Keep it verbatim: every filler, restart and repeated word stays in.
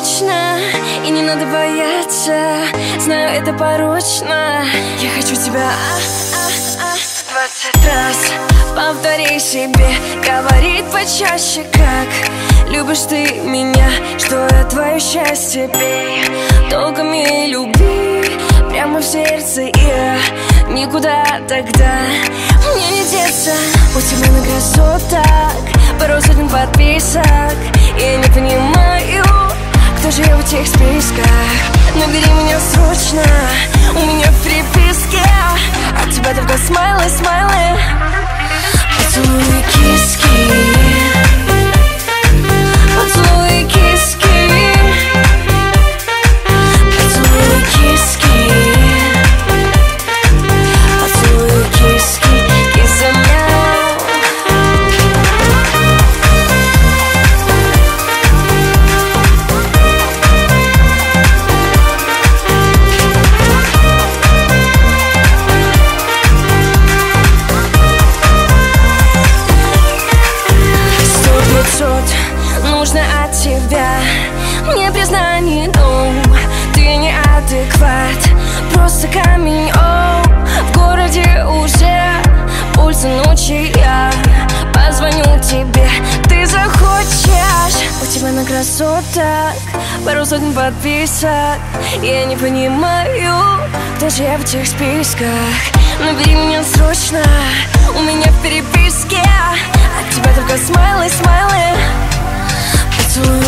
точно, и не надо бояться. Знаю, это порочно. Я хочу тебя двадцать раз. Повтори себе, говорит почаще, как любишь ты меня, что я твое счастье. Пей, толком и люби, прямо в сердце, и никуда тогда мне не деться. У тебя на красоток пару сотен подписок. Я не понимаю, кто же я в этих списках. Набери меня срочно, у меня в переписке от тебя только смайлы, смайлы. Поцелуй, киски, поцелуй, киски, поцелуй, киски, поцелуй, киски, киса-мяу. Нужно от тебя мне признание, но ты не адекват, просто камень. О, в городе уже пульс ночи. Я позвоню тебе, ты захочешь. У тебя на красоток пару сотен подписок. Я не понимаю, кто же я в этих списках. Набери меня срочно, у меня в переписке от тебя только смайлы, смайлы. Поцелуй,